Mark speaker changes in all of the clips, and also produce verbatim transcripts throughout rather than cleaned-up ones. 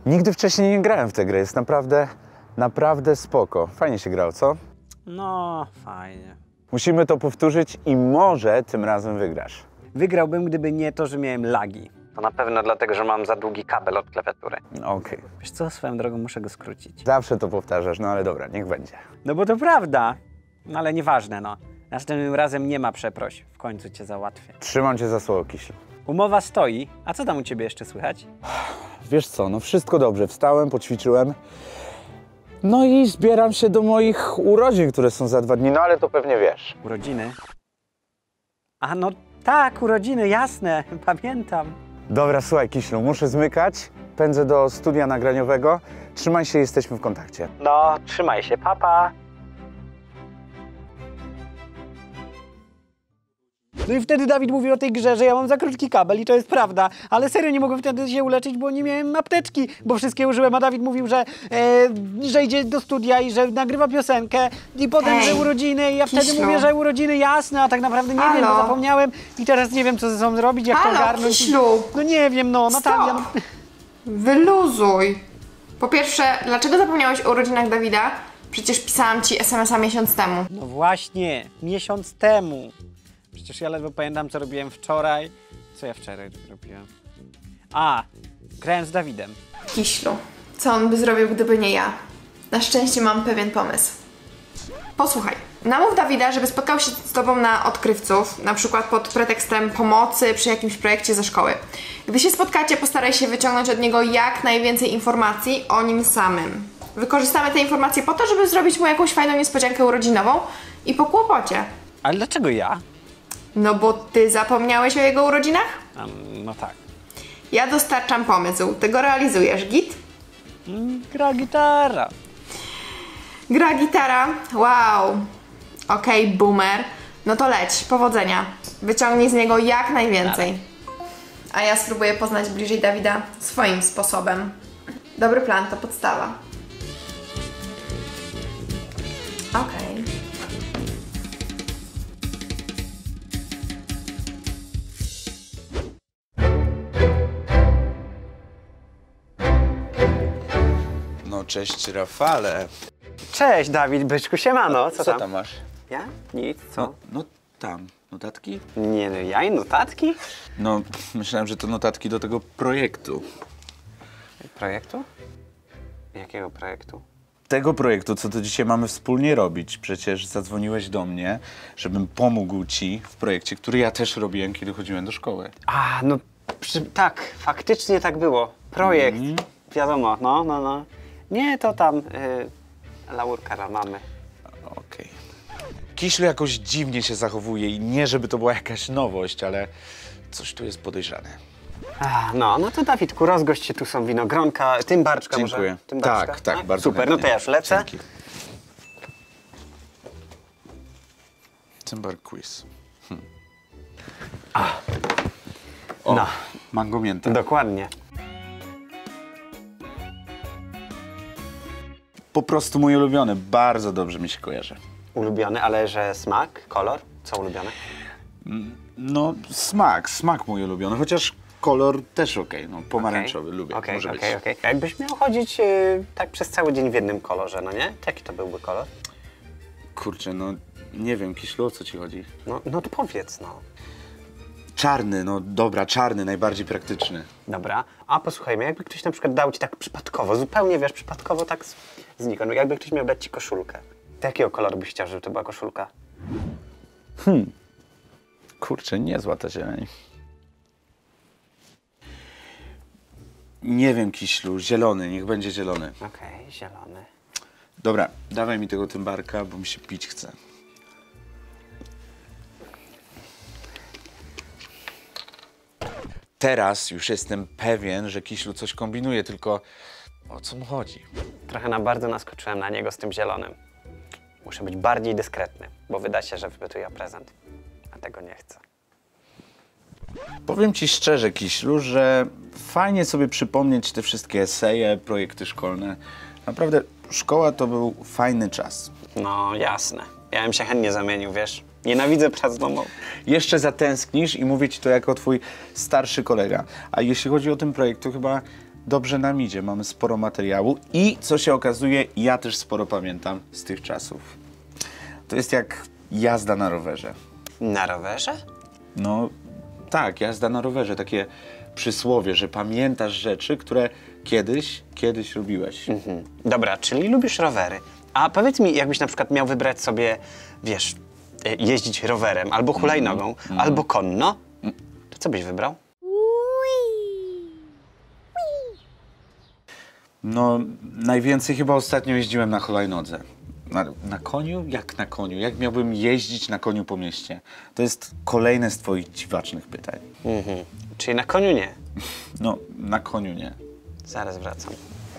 Speaker 1: Nigdy wcześniej nie grałem w tę grę, jest naprawdę, naprawdę spoko. Fajnie się grało, co?
Speaker 2: No, fajnie.
Speaker 1: Musimy to powtórzyć i może tym razem wygrasz.
Speaker 2: Wygrałbym, gdyby nie to, że miałem lagi. To na pewno dlatego, że mam za długi kabel od klawiatury.
Speaker 1: Okej. Okay.
Speaker 2: Wiesz co, swoją drogą muszę go skrócić.
Speaker 1: Zawsze to powtarzasz, no ale dobra, niech będzie.
Speaker 2: No bo to prawda. No ale nieważne, no. Następnym razem nie ma przeproś. W końcu cię załatwię.
Speaker 1: Trzymam cię za słowo, Kiślu.
Speaker 2: Umowa stoi. A co tam u ciebie jeszcze słychać?
Speaker 1: Wiesz co, no wszystko dobrze. Wstałem, poćwiczyłem. No i zbieram się do moich urodzin, które są za dwa dni, no ale to pewnie wiesz.
Speaker 2: Urodziny? A no tak, urodziny, jasne. Pamiętam.
Speaker 1: Dobra, słuchaj, Kiślu, muszę zmykać. Pędzę do studia nagraniowego. Trzymaj się, jesteśmy w kontakcie.
Speaker 2: No, trzymaj się, papa. No i wtedy Dawid mówił o tej grze, że ja mam za krótki kabel i to jest prawda, ale serio nie mogłem wtedy się uleczyć, bo nie miałem apteczki, bo wszystkie użyłem, a Dawid mówił, że, e, że idzie do studia i że nagrywa piosenkę i potem,
Speaker 3: Ej,
Speaker 2: że urodziny i ja
Speaker 3: Kiślu.
Speaker 2: wtedy mówię, że urodziny jasne, a tak naprawdę nie
Speaker 3: Halo?
Speaker 2: wiem, bo zapomniałem i teraz nie wiem, co ze sobą zrobić, jak
Speaker 3: Halo,
Speaker 2: to ogarnąć.
Speaker 3: Kiślu.
Speaker 2: No nie wiem, no, Natalia. No.
Speaker 3: Wyluzuj. Po pierwsze, dlaczego zapomniałeś o urodzinach Dawida? Przecież pisałam ci es em es a miesiąc temu.
Speaker 2: no właśnie, miesiąc temu. Przecież ja ledwo pamiętam, co robiłem wczoraj. Co ja wczoraj robiłem? A, grałem z Dawidem.
Speaker 3: Kiślu, co on by zrobił, gdyby nie ja? Na szczęście mam pewien pomysł. Posłuchaj, namów Dawida, żeby spotkał się z tobą na odkrywców, na przykład pod pretekstem pomocy przy jakimś projekcie ze szkoły. Gdy się spotkacie, postaraj się wyciągnąć od niego jak najwięcej informacji o nim samym. Wykorzystamy te informacje po to, żeby zrobić mu jakąś fajną niespodziankę urodzinową i po kłopocie.
Speaker 2: Ale dlaczego ja?
Speaker 3: No bo ty zapomniałeś o jego urodzinach?
Speaker 2: Um, no tak.
Speaker 3: Ja dostarczam pomysł, ty go realizujesz, git?
Speaker 2: Mm, gra gitara.
Speaker 3: Gra gitara? Wow. Okej, okay, boomer. No to leć, powodzenia. Wyciągnij z niego jak najwięcej. A ja spróbuję poznać bliżej Dawida swoim sposobem. Dobry plan to podstawa. Okej. Okay.
Speaker 1: No cześć, Rafale.
Speaker 2: Cześć, Dawid, byczku, siemano. Co,
Speaker 1: Co
Speaker 2: tam?
Speaker 1: tam masz?
Speaker 2: Ja? Nic, co?
Speaker 1: No, no tam, notatki?
Speaker 2: Nie no, ja i notatki?
Speaker 1: No, myślałem, że to notatki do tego projektu.
Speaker 2: Projektu? Jakiego projektu?
Speaker 1: Tego projektu, co to dzisiaj mamy wspólnie robić. Przecież zadzwoniłeś do mnie, żebym pomógł ci w projekcie, który ja też robiłem, kiedy chodziłem do szkoły.
Speaker 2: A, no przy, tak, faktycznie tak było. Projekt,
Speaker 1: Mhm.
Speaker 2: wiadomo, no, no, no. Nie, to tam y, laurka dla mamy.
Speaker 1: Okej. Kiślu jakoś dziwnie się zachowuje i nie, żeby to była jakaś nowość, ale coś tu jest podejrzane.
Speaker 2: A, no, no to Dawidku, rozgość się, tu są winogronka, tymbarczka
Speaker 1: Dziękuję.
Speaker 2: może? Tymbarczka?
Speaker 1: Tak, tak,
Speaker 2: No?
Speaker 1: bardzo
Speaker 2: Super,
Speaker 1: chętnie.
Speaker 2: no to ja już lecę.
Speaker 1: Dzięki. Cymbar quiz. Hm. O,
Speaker 2: No.
Speaker 1: mango mięta.
Speaker 2: Dokładnie.
Speaker 1: Po prostu mój ulubiony, bardzo dobrze mi się kojarzy.
Speaker 2: Ulubiony, ale że smak, kolor? Co ulubione?
Speaker 1: No, smak, smak mój ulubiony, chociaż kolor też okej, no pomarańczowy, lubię,
Speaker 2: Okej,
Speaker 1: może
Speaker 2: okej,
Speaker 1: być.
Speaker 2: okej. Jakbyś miał chodzić y, tak przez cały dzień w jednym kolorze, no nie? Jaki to byłby kolor?
Speaker 1: Kurczę, no nie wiem, Kiślu, o co ci chodzi?
Speaker 2: No, no to powiedz, no.
Speaker 1: Czarny, no dobra, czarny, najbardziej praktyczny.
Speaker 2: Dobra, a posłuchajmy, jakby ktoś na przykład dał ci tak przypadkowo, zupełnie wiesz, przypadkowo tak z- znikąd, jakby ktoś miał dać ci koszulkę. To jakiego koloru byś chciał, żeby to była koszulka?
Speaker 1: Kurczę, niezła ta zieleń. Nie wiem, Kiślu, zielony, niech będzie zielony.
Speaker 2: Okej, zielony.
Speaker 1: Dobra, dawaj mi tego tymbarka, bo mi się pić chce. Teraz już jestem pewien, że Kiślu coś kombinuje, tylko o co mu chodzi?
Speaker 2: Trochę na bardzo naskoczyłem na niego z tym zielonym. Muszę być bardziej dyskretny, bo wyda się, że wypytuję o prezent, a tego nie chcę.
Speaker 1: Powiem ci szczerze, Kiślu, że fajnie sobie przypomnieć te wszystkie eseje, projekty szkolne. Naprawdę szkoła to był fajny czas.
Speaker 2: No jasne, ja bym się chętnie zamienił, wiesz. Nienawidzę prac domowych.
Speaker 1: Jeszcze zatęsknisz i mówię ci to jako twój starszy kolega. A jeśli chodzi o ten projekt, to chyba dobrze nam idzie, mamy sporo materiału i co się okazuje, ja też sporo pamiętam z tych czasów. To jest jak jazda na rowerze.
Speaker 2: Na rowerze?
Speaker 1: No tak, jazda na rowerze, takie przysłowie, że pamiętasz rzeczy, które kiedyś, kiedyś robiłeś.
Speaker 2: Mhm. Dobra, czyli lubisz rowery. A powiedz mi, jakbyś na przykład miał wybrać sobie, wiesz, e, jeździć rowerem, albo hulajnogą,
Speaker 1: Mm.
Speaker 2: albo konno, to co byś wybrał?
Speaker 1: No, najwięcej chyba ostatnio jeździłem na hulajnodze. Na, na koniu? Jak na koniu? Jak miałbym jeździć na koniu po mieście? To jest kolejne z twoich dziwacznych pytań.
Speaker 2: Mhm. Czyli na koniu nie.
Speaker 1: No, na koniu nie.
Speaker 2: Zaraz wracam.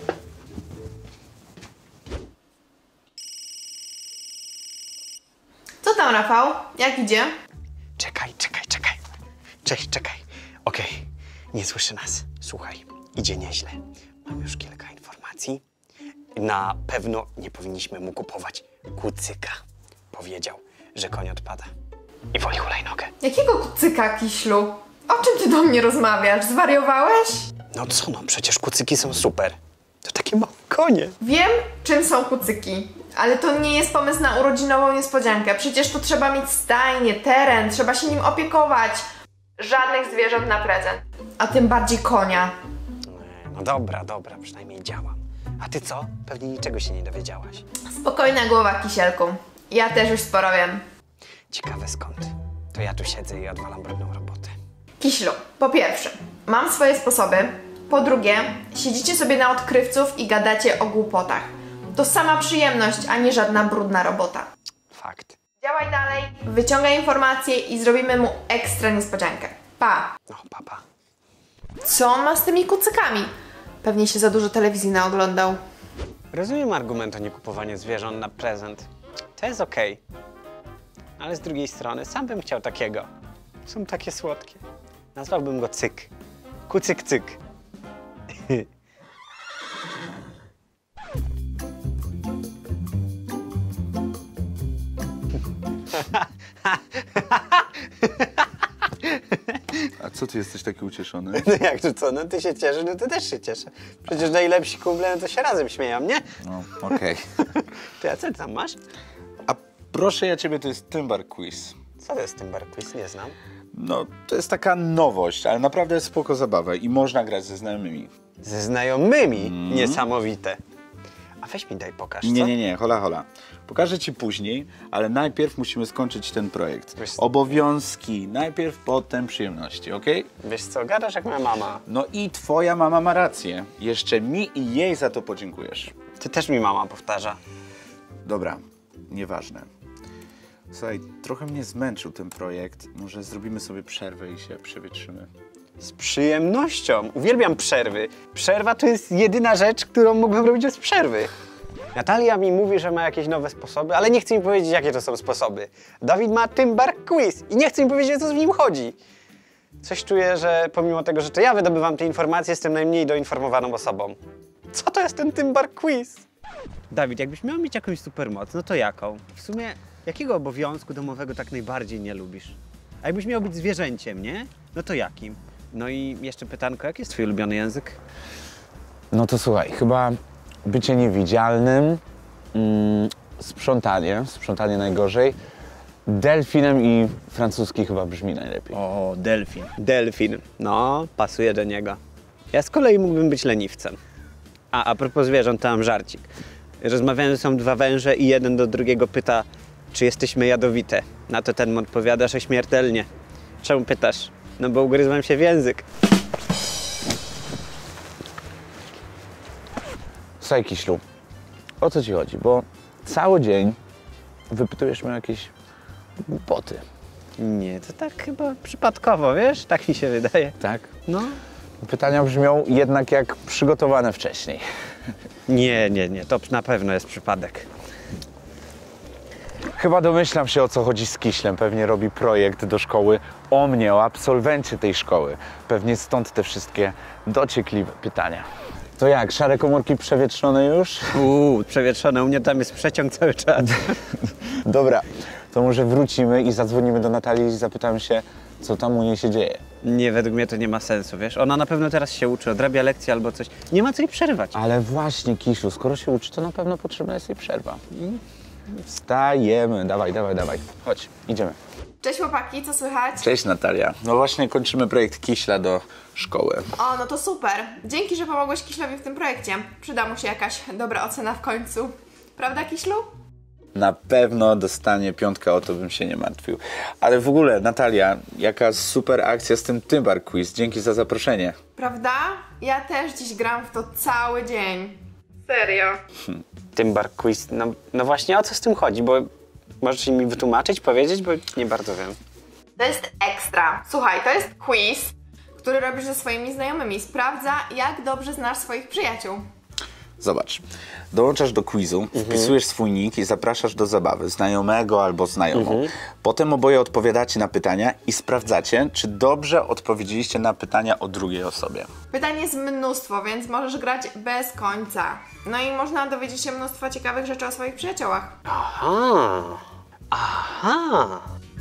Speaker 3: Co tam, Rafał? Jak idzie?
Speaker 2: Czekaj, czekaj, czekaj. Cześć, czekaj. Okej, nie słyszy nas. Słuchaj, idzie nieźle. Mam już kilka informacji. Na pewno nie powinniśmy mu kupować kucyka. Powiedział, że koń odpada. I woli hulajnogę.
Speaker 3: Jakiego kucyka, Kiślu? O czym ty do mnie rozmawiasz? Zwariowałeś?
Speaker 2: No co no, przecież kucyki są super. To takie małe konie.
Speaker 3: Wiem, czym są kucyki, ale to nie jest pomysł na urodzinową niespodziankę. Przecież tu trzeba mieć stajnię, teren, trzeba się nim opiekować. Żadnych zwierząt na prezent. A tym bardziej konia.
Speaker 2: No dobra, dobra, przynajmniej działam. A ty co? Pewnie niczego się nie dowiedziałaś.
Speaker 3: Spokojna głowa, Kisielku. Ja też już sporo wiem.
Speaker 2: Ciekawe skąd. To ja tu siedzę i odwalam brudną robotę.
Speaker 3: Kiślu, po pierwsze, mam swoje sposoby. Po drugie, siedzicie sobie na odkrywców i gadacie o głupotach. To sama przyjemność, a nie żadna brudna robota.
Speaker 2: Fakt.
Speaker 3: Działaj dalej, wyciągaj informacje i zrobimy mu ekstra niespodziankę. Pa!
Speaker 2: No, papa.
Speaker 3: Co on ma z tymi kucykami? Pewnie się za dużo telewizji naoglądał.
Speaker 2: Rozumiem argument o niekupowaniu zwierząt na prezent. To jest okej. Ale z drugiej strony sam bym chciał takiego. Są takie słodkie. Nazwałbym go Cyk. Kucyk Cyk.
Speaker 1: A co ty jesteś taki ucieszony?
Speaker 2: No jak to co? No ty się cieszysz, no ty też się cieszę. Przecież najlepsi kumple no to się razem śmieją, nie?
Speaker 1: No, okej.
Speaker 2: Ty, a co ty tam masz?
Speaker 1: A proszę ja ciebie, to jest Tymbar Quiz.
Speaker 2: Co to jest Tymbar Quiz? Nie znam.
Speaker 1: No, to jest taka nowość, ale naprawdę jest spoko zabawa i można grać ze znajomymi.
Speaker 2: Ze znajomymi? Niesamowite. A weź mi daj pokaż, co?
Speaker 1: Nie, nie, nie, hola, hola. Pokażę ci później, ale najpierw musimy skończyć ten projekt.
Speaker 2: Wiesz-
Speaker 1: Obowiązki, najpierw, potem przyjemności, okej?
Speaker 2: Wiesz co, gadasz jak moja mama.
Speaker 1: No i twoja mama ma rację. Jeszcze mi i jej za to podziękujesz.
Speaker 2: Ty też mi mama powtarza.
Speaker 1: Dobra, nieważne. Słuchaj, trochę mnie zmęczył ten projekt. Może zrobimy sobie przerwę i się przewietrzymy.
Speaker 2: Z przyjemnością. Uwielbiam przerwy. Przerwa to jest jedyna rzecz, którą mógłbym robić bez przerwy. Natalia mi mówi, że ma jakieś nowe sposoby, ale nie chce mi powiedzieć, jakie to są sposoby. Dawid ma Tymbar Quiz i nie chce mi powiedzieć, o co w nim chodzi. Coś czuję, że pomimo tego, że to ja wydobywam te informacje, jestem najmniej doinformowaną osobą. Co to jest ten Tymbar Quiz? Dawid, jakbyś miał mieć jakąś supermoc, no to jaką? W sumie, jakiego obowiązku domowego tak najbardziej nie lubisz? A jakbyś miał być zwierzęciem, nie? No to jakim? No i jeszcze pytanko, jaki jest twój ulubiony język?
Speaker 1: No to słuchaj, chyba bycie niewidzialnym, mm, sprzątanie, sprzątanie najgorzej, delfinem i francuski chyba brzmi najlepiej.
Speaker 2: O, delfin. Delfin. No, pasuje do niego. Ja z kolei mógłbym być leniwcem. A, a propos zwierząt, to mam żarcik. Rozmawiają są dwa węże i jeden do drugiego pyta, czy jesteśmy jadowite. Na to ten mu odpowiada, że śmiertelnie. Czemu pytasz? No bo ugryzłem się w język.
Speaker 1: Słuchaj, Kiślu, o co ci chodzi? Bo cały dzień wypytujesz mnie o jakieś głupoty,
Speaker 2: Nie, to tak chyba przypadkowo, wiesz? Tak mi się wydaje.
Speaker 1: tak?
Speaker 2: No.
Speaker 1: Pytania brzmią jednak jak przygotowane wcześniej.
Speaker 2: Nie, nie, nie, to na pewno jest przypadek.
Speaker 1: Chyba domyślam się, o co chodzi z Kiślem. Pewnie robi projekt do szkoły o mnie, o absolwencie tej szkoły. Pewnie stąd te wszystkie dociekliwe pytania. To jak, szare komórki przewietrzone już?
Speaker 2: Uuu, przewietrzone, u mnie tam jest przeciąg cały czas.
Speaker 1: Dobra, to może wrócimy i zadzwonimy do Natalii i zapytamy się, Co tam u niej się dzieje?
Speaker 2: Nie, według mnie to nie ma sensu, wiesz? Ona na pewno teraz się uczy, odrabia lekcje albo coś. Nie ma co jej przerywać.
Speaker 1: Ale właśnie, Kisiu, skoro się uczy, to na pewno potrzebna jest jej przerwa. I wstajemy. Dawaj, dawaj, dawaj. Chodź, idziemy.
Speaker 3: Cześć chłopaki, co słychać?
Speaker 1: Cześć Natalia. No właśnie kończymy projekt Kiśla do szkoły.
Speaker 3: O, no to super. Dzięki, że pomogłeś Kiślowi w tym projekcie. Przyda mu się jakaś dobra ocena w końcu. Prawda, Kiślu?
Speaker 1: Na pewno dostanie piątkę, o to bym się nie martwił. Ale w ogóle, Natalia, jaka super akcja z tym Tymbar Quiz. Dzięki za zaproszenie.
Speaker 3: Prawda? Ja też dziś gram w to cały dzień. Serio.
Speaker 2: Tymbar Quiz, no, no właśnie o co z tym chodzi, bo możesz mi wytłumaczyć, powiedzieć, bo nie bardzo wiem.
Speaker 3: To jest ekstra. Słuchaj, to jest quiz, który robisz ze swoimi znajomymi. Sprawdza, jak dobrze znasz swoich przyjaciół.
Speaker 1: Zobacz, dołączasz do quizu, wpisujesz swój nick i zapraszasz do zabawy znajomego albo znajomą. Potem oboje odpowiadacie na pytania i sprawdzacie, czy dobrze odpowiedzieliście na pytania o drugiej osobie.
Speaker 3: Pytań jest mnóstwo, więc możesz grać bez końca. No i można dowiedzieć się mnóstwo ciekawych rzeczy o swoich przyjaciołach.
Speaker 2: Aha, aha.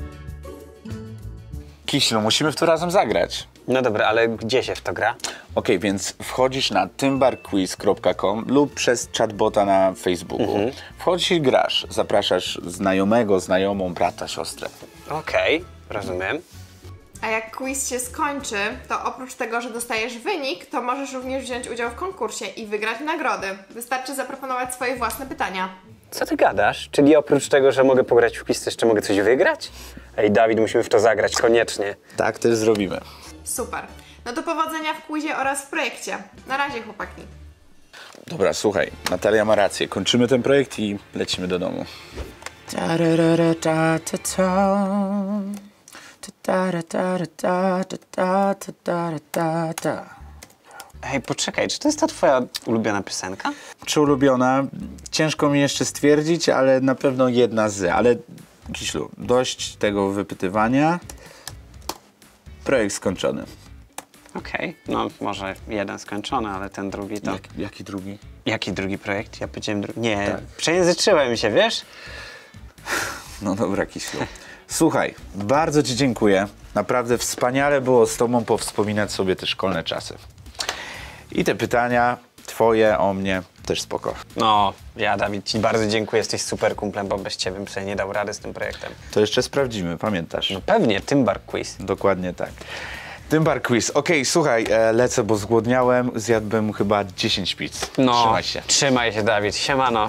Speaker 1: Kiślu, musimy w to razem zagrać.
Speaker 2: No dobra, ale gdzie się w to gra?
Speaker 1: Okej, więc wchodzisz na tymbarquiz kropka com lub przez chatbota na Facebooku. Wchodzisz i grasz. Zapraszasz znajomego, znajomą, brata, siostrę.
Speaker 2: Okej, rozumiem.
Speaker 3: A jak quiz się skończy, to oprócz tego, że dostajesz wynik, to możesz również wziąć udział w konkursie i wygrać nagrody. Wystarczy zaproponować swoje własne pytania.
Speaker 2: Co ty gadasz? Czyli oprócz tego, że mogę pograć w quiz, to jeszcze mogę coś wygrać? Ej, Dawid, musimy w to zagrać, koniecznie.
Speaker 1: Tak też zrobimy.
Speaker 3: Super. No to powodzenia w quizie oraz w projekcie. Na razie, chłopaki.
Speaker 1: Dobra, słuchaj, Natalia ma rację. Kończymy ten projekt i lecimy do domu.
Speaker 2: Ej, poczekaj, czy to jest ta twoja ulubiona piosenka?
Speaker 1: Czy ulubiona? Ciężko mi jeszcze stwierdzić, ale na pewno jedna z. Ale Kiślu, dość tego wypytywania. Projekt skończony.
Speaker 2: Okej, no może jeden skończony, ale ten drugi to...
Speaker 1: Jak, jaki drugi?
Speaker 2: Jaki drugi projekt? Ja powiedziałem drugi... Nie,
Speaker 1: Tak.
Speaker 2: przejęzyczyłem się, wiesz?
Speaker 1: No dobra, Kiślu. Słuchaj, bardzo ci dziękuję. Naprawdę wspaniale było z tobą powspominać sobie te szkolne czasy. I te pytania twoje o mnie też spoko.
Speaker 2: No, ja Dawid ci bardzo dziękuję, jesteś super kumplem, bo bez ciebie bym sobie nie dał rady z tym projektem.
Speaker 1: To jeszcze sprawdzimy, pamiętasz?
Speaker 2: No pewnie, Tymbar Quiz.
Speaker 1: Dokładnie tak. Tymbar Quiz. Okej, słuchaj, e, lecę, bo zgłodniałem. Zjadłbym chyba dziesięć pizz.
Speaker 2: No,
Speaker 1: Trzymaj się.
Speaker 2: Trzymaj się, Dawid. Siemano.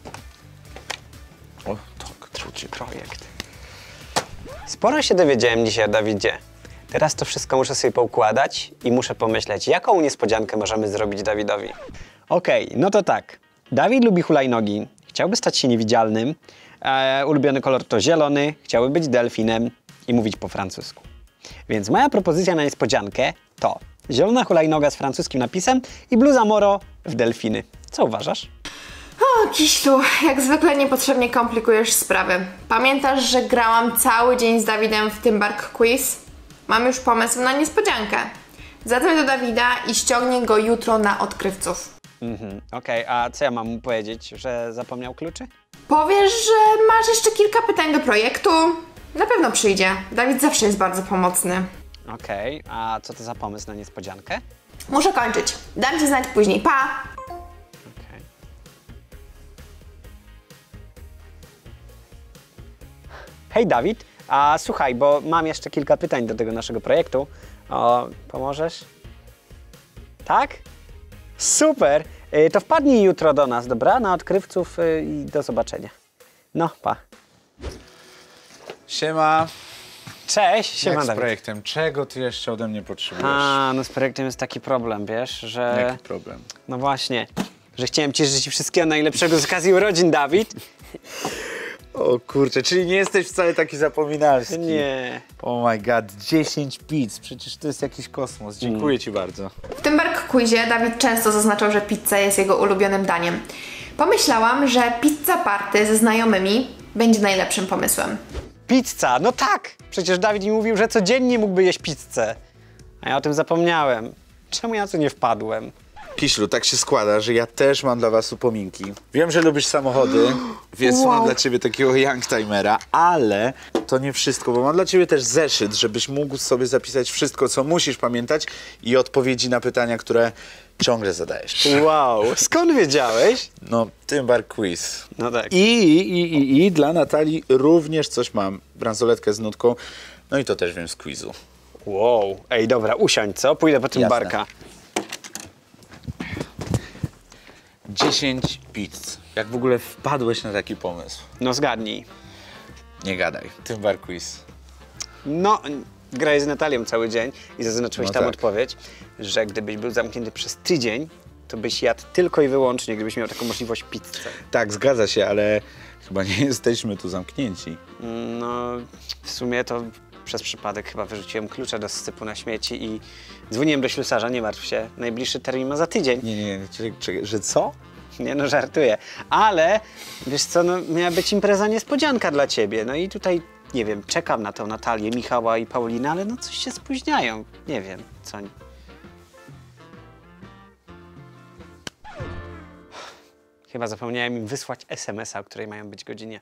Speaker 1: O, tak, truci
Speaker 2: Projekt. Sporo się dowiedziałem dzisiaj o Dawidzie. Teraz to wszystko muszę sobie poukładać i muszę pomyśleć, jaką niespodziankę możemy zrobić Dawidowi. Okej, no to tak. Dawid lubi hulajnogi, chciałby stać się niewidzialnym, e, ulubiony kolor to zielony, chciałby być delfinem i mówić po francusku. Więc moja propozycja na niespodziankę to zielona hulajnoga z francuskim napisem i bluza moro w delfiny. Co uważasz?
Speaker 3: O, Kiślu, jak zwykle niepotrzebnie komplikujesz sprawy. Pamiętasz, że grałam cały dzień z Dawidem w Tymbark Quiz? Mam już pomysł na niespodziankę. Zadzwoń do Dawida i ściągnij go jutro na odkrywców.
Speaker 2: Mhm, okej, a co ja mam mu powiedzieć, że zapomniał kluczy?
Speaker 3: Powiesz, że masz jeszcze kilka pytań do projektu? Na pewno przyjdzie. Dawid zawsze jest bardzo pomocny.
Speaker 2: Okej, a co to za pomysł na niespodziankę?
Speaker 3: Muszę kończyć. Dam ci znać później. Pa!
Speaker 2: Okej. Hej Dawid, a słuchaj, bo mam jeszcze kilka pytań do tego naszego projektu. O, pomożesz? Tak? Super! Y, to wpadnij jutro do nas, dobra? Na odkrywców y, i do zobaczenia. No, pa.
Speaker 1: Siema.
Speaker 2: Cześć, siema
Speaker 1: Jak z
Speaker 2: Dawid.
Speaker 1: projektem? Czego ty jeszcze ode mnie potrzebujesz?
Speaker 2: A, no z projektem jest taki problem, wiesz, że...
Speaker 1: Jaki problem?
Speaker 2: No właśnie, że chciałem ci życzyć wszystkiego najlepszego z okazji urodzin, Dawid.
Speaker 1: O kurczę, czyli nie jesteś wcale taki zapominalski.
Speaker 2: Nie.
Speaker 1: Oh my god, dziesięć pizz, przecież to jest jakiś kosmos. Dziękuję ci bardzo.
Speaker 3: W Tymbark Quizie Dawid często zaznaczał, że pizza jest jego ulubionym daniem. Pomyślałam, że pizza party ze znajomymi będzie najlepszym pomysłem.
Speaker 2: Pizza, no tak! Przecież Dawid mi mówił, że codziennie mógłby jeść pizzę. A ja o tym zapomniałem. Czemu ja na to nie wpadłem?
Speaker 1: Kiślu, tak się składa, że ja też mam dla was upominki. Wiem, że lubisz samochody, więc
Speaker 2: Wow.
Speaker 1: mam dla ciebie takiego youngtimera, ale to nie wszystko, bo mam dla ciebie też zeszyt, żebyś mógł sobie zapisać wszystko, co musisz pamiętać i odpowiedzi na pytania, które ciągle zadajesz.
Speaker 2: Wow, skąd wiedziałeś?
Speaker 1: No, Tymbar Quiz.
Speaker 2: No tak.
Speaker 1: I, i, i, I dla Natalii również coś mam. Bransoletkę z nutką, no i to też wiem z quizu.
Speaker 2: Wow, ej dobra, usiądź, co? Pójdę po tym
Speaker 1: Jasne.
Speaker 2: barka.
Speaker 1: dziesięć pizz. Jak w ogóle wpadłeś na taki pomysł?
Speaker 2: No zgadnij.
Speaker 1: Nie gadaj. Tymbar Quiz.
Speaker 2: No, grałeś z Natalią cały dzień i zaznaczyłeś
Speaker 1: No
Speaker 2: tam
Speaker 1: tak.
Speaker 2: odpowiedź, że gdybyś był zamknięty przez tydzień, to byś jadł tylko i wyłącznie, gdybyś miał taką możliwość pizzę.
Speaker 1: Tak, zgadza się, ale chyba nie jesteśmy tu zamknięci.
Speaker 2: No, w sumie to przez przypadek chyba wyrzuciłem klucze do sypu na śmieci i dzwoniłem do ślusarza, nie martw się, najbliższy termin ma za tydzień.
Speaker 1: Nie, nie, nie, czekaj, czekaj, że co?
Speaker 2: Nie no, żartuję. Ale, wiesz co, no, miała być impreza niespodzianka dla ciebie. No i tutaj, nie wiem, czekam na tą Natalię, Michała i Paulinę, ale no coś się spóźniają. Nie wiem, co oni... Chyba zapomniałem im wysłać es em es a, o której mają być godzinie.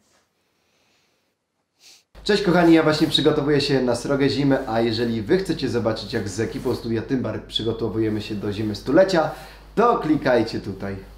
Speaker 4: Cześć kochani, ja właśnie przygotowuję się na srogę zimy, a jeżeli wy chcecie zobaczyć jak z ekipą Studia Tymbar przygotowujemy się do zimy stulecia, to klikajcie tutaj.